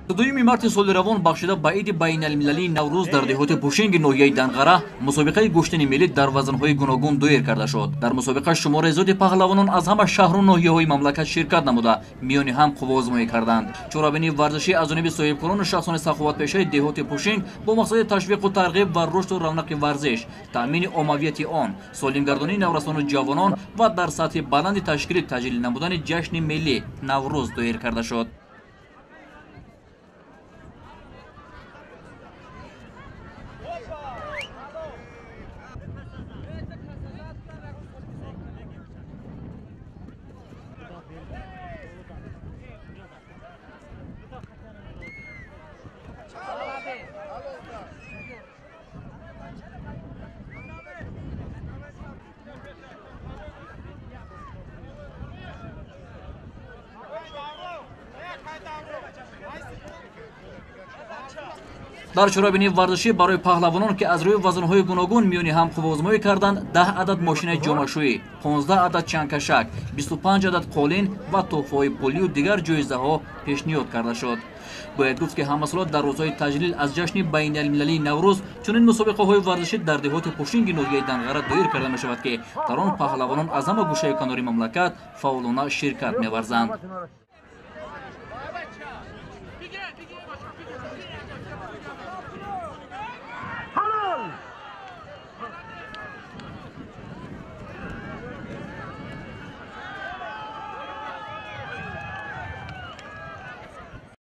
22 марти соли равон бахшида ба иди байналмилалии Наврӯз дар деҳоти Пушинги ноҳияи Данғара мусобиқаи гӯштани миллӣ дар вазнҳои гуногун доир карда шуд. Дар мусобиқа шумори зиёди паҳлавонон аз ҳама шаҳру ноҳияҳои мамлакат ширкат намуда миёни ҳам қуввоозмоӣ карданд. Чорабинии варзишӣ аз ҷониби соҳибкорони шахсони саховатпешаи деҳоти Пушинг бо мақсади ташвиқу тарғиб ва рушду равнақи варзиш, таъмини оммавияти он, солимгардонии наврасону ҷавонон ва дар сатҳи баланди ташкили таҷлил намудани ҷашни миллӣ Наврӯз доир карда шуд. дар чорабинии варзишӣ барои паҳлавонон ки аз рӯи вазнҳои гуногун миёни ҳам қуввоозмоӣ карданд 10 адад мошинаи ҷомашӯӣ, 15 адад чангкашак, 25 адад қолин ва тӯҳфаҳои пулию дигар ҷоизаҳо пешниҳод карда шуд. бояд гуфт ки ҳаммасола дар рӯзҳои таҷлил аз ҷашни байналмилалии Наврӯз чунин мусобиқаҳои варзишӣ дар деҳоти Пушинги ноҳияи Данғара доир карда мешавад ки дар он паҳлавонон аз ҳама гӯшаю канори мамлакат фаъолона ширкат меварзанд.